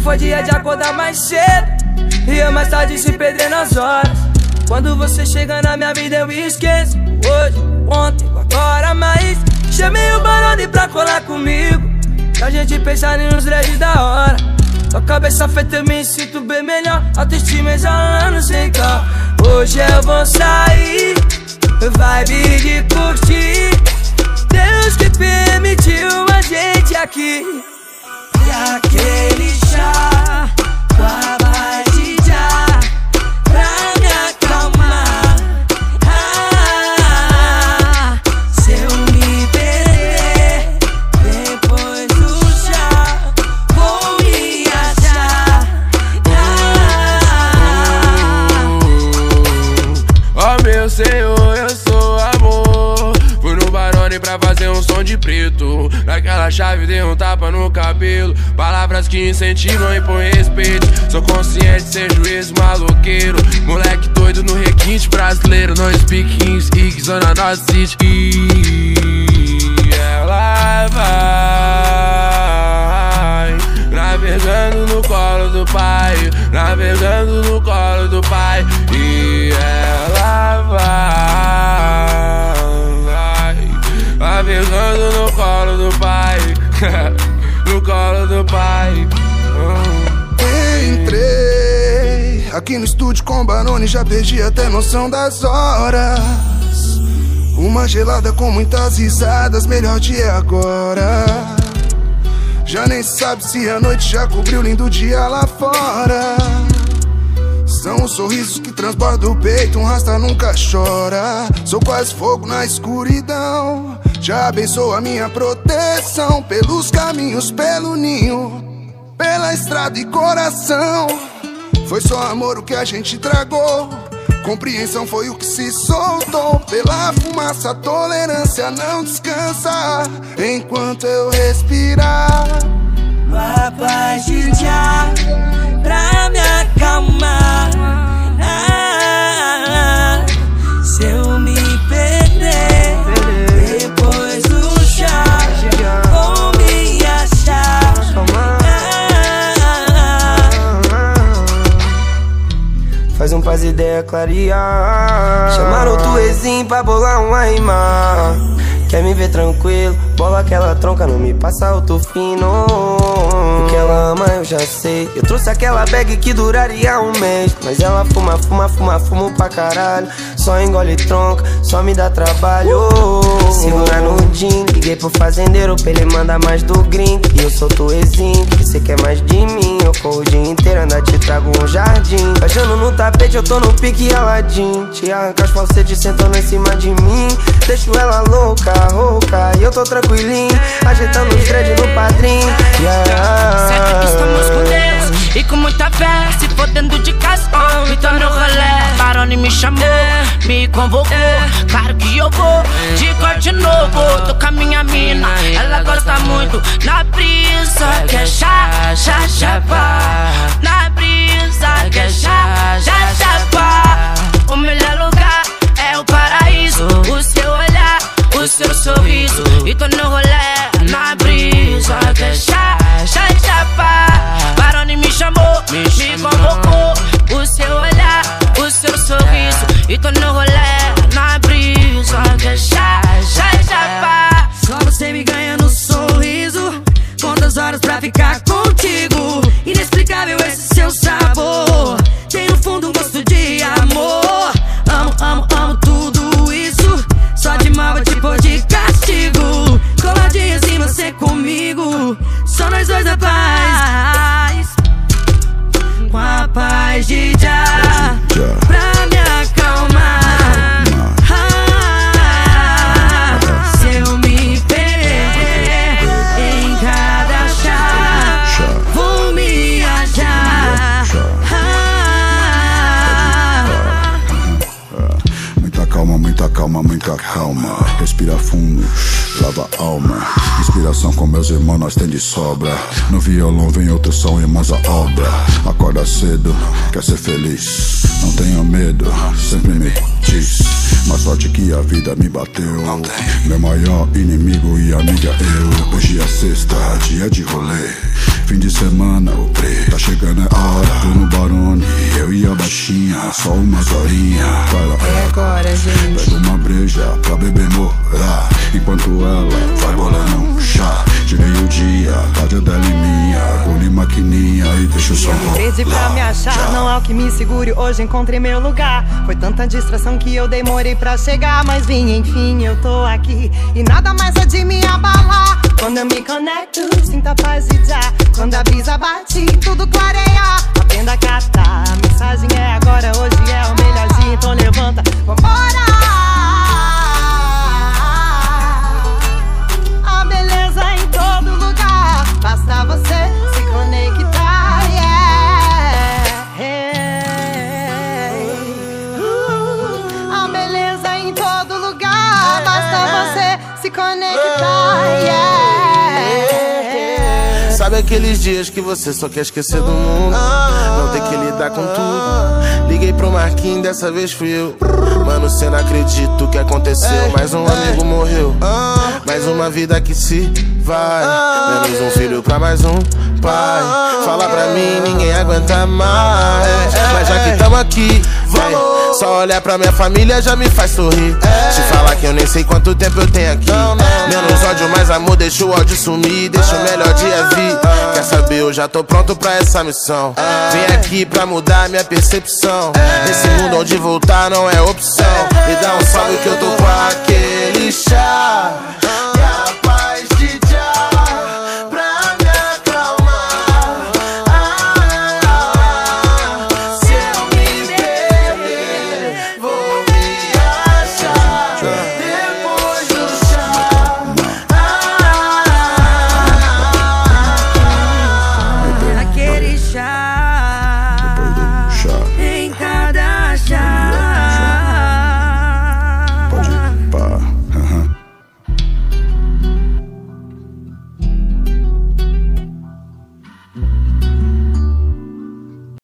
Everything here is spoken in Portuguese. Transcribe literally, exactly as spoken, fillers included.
foi dia de acordar mais cedo e eu mais tarde se perder nas horas. Quando você chega na minha vida eu esqueço. Hoje, ontem, agora mais. Chamei o Barone pra colar comigo, pra gente pensar em uns dreads da hora. Com a cabeça feita eu me sinto bem melhor, autoestima exalando sem carro. Hoje eu vou sair, vibe de curtir. Deus que permitiu a gente aqui. E aquele chá com a voz de já pra me acalmar. Ah, se eu me perder depois do chá, vou me achar. Ó ah, meu Senhor, eu sou amor. Fui no Barone pra fazer um som de preto. Naquela chave dei um tapa no cabelo. Palavras que incentivam e põem respeito. Sou consciente sem juízo maloqueiro. Moleque doido no requinte brasileiro. No speak in speak, zona norte city. E ela vai navegando no colo do pai, navegando no colo do pai. E ela vai navegando no colo do pai, no colo do pai. Oh. Entrei aqui no estúdio com o Barone, já perdi até noção das horas. Uma gelada com muitas risadas, melhor dia agora. Já nem sabe se a noite já cobriu o lindo dia lá fora. São os sorrisos que transbordam o peito, um rasta nunca chora. Sou quase fogo na escuridão, já abençoa a minha proteção. Pelos caminhos, pelo ninho, pela estrada e coração. Foi só amor o que a gente tragou, compreensão foi o que se soltou. Pela fumaça, a tolerância não descansa enquanto eu respirar. A paz de já pra me acalmar. Ah, se eu me perder depois do chá, vou me achar. Faz um paz ideia clarear. Chamaram o Tuezinho pra bolar uma rima. Quer me ver tranquilo, bola aquela tronca, não me passa alto fino. O que ela ama eu já sei. Eu trouxe aquela bag que duraria um mês, mas ela fuma, fuma, fuma, fumo pra caralho. Só engole tronca, só me dá trabalho. Segura no jean, liguei pro fazendeiro pra ele mandar mais do green. E eu sou Tuezinho, que cê quer mais de mim. Eu corro o dia inteiro, ainda te trago um jardim. Viajando no tapete, eu tô no pique Aladdin. Te arranca as falsetes sentando em cima de mim. Deixo ela louca, rouca, e eu tô tranquilinho, ajeitando os dreads no padrinho. Yeah. Certo que estamos com Deus e com muita fé, se for dentro de casa, oh, então no rolê. Barone me chamou, me convocou, claro que eu vou de corte novo. Tô com a minha mina, ela gosta muito na brisa, quer chá, chá, chá, pá. Na brisa, quer chá, chá, chá, pá. O melhor lugar é o paraíso, o seu olhar, o seu sorriso. E tô no rolê, na brisa, quer chá, chá, chá, pá. Barone me chamou, me, me convocou, o seu olhar, o seu sorriso. E tô no rolê, na brisa, quer chá, chá, chá, pá. Só você me ganha no sorriso, quantas horas pra ficar contigo. Inexplicável esse seu sabor, tem no fundo um gosto de amor. Amo, amo, amo tudo isso, só de mal vou te pôr de castigo. Coladinha assim você comigo, só nós dois na paz. Com a paz de já pra me acalmar. Ah, se eu me perder em cada chá, vou me achar. Muita calma, muita calma, muita calma. Respira fundo, lava a alma. Inspiração com meus irmãos nós tem de sobra. No violão vem outro som e mais a obra. Acorda cedo, quer ser feliz, não tenha medo, sempre me diz. Mais sorte que a vida me bateu, meu maior inimigo e amiga eu. Hoje é sexta, dia de rolê, fim de semana o pre. Tá chegando é hora, tô no Barone, eu e a baixinha, só umas horinhas. É agora, gente. Pega uma breja pra beber morar, enquanto ela vai bolando um chá. Tirei o dia, tarde dela e minha, pule maquininha e deixa o som rolar. Perdi pra me achar, não há o que me segure, hoje encontrei meu lugar. Foi tanta distração que eu demorei pra chegar, mas vim, enfim, eu tô aqui e nada mais é de me abalar. Quando eu me conecto, sinto a paz de já. Quando a brisa bate, tudo clareia. Aprenda a catar, a mensagem é agora, hoje é o melhor dia, então levanta, vambora. A beleza em todo lugar, basta você se conectar, yeah. Hey. Uh, a beleza em todo lugar, basta você se conectar, yeah. Sabe aqueles dias que você só quer esquecer do mundo, não ter que lidar com tudo. Liguei pro Marquinhos, dessa vez fui eu. Mano, cê não acredita o que aconteceu. Mais um amigo morreu, mais uma vida que se vai. Menos um filho pra mais um pai. Fala pra mim, ninguém aguenta mais. Mas já que tamo aqui, vem. Só olhar pra minha família já me faz sorrir. Te falar que eu nem sei quanto tempo eu tenho aqui. Menos ódio, mais amor, deixa o ódio sumir. Deixa o melhor dia vir. Quer saber, eu já tô pronto pra essa missão. Vim aqui pra mudar minha percepção. Nesse mundo onde voltar não é opção. Me dá um salve que eu tô com aquele chá.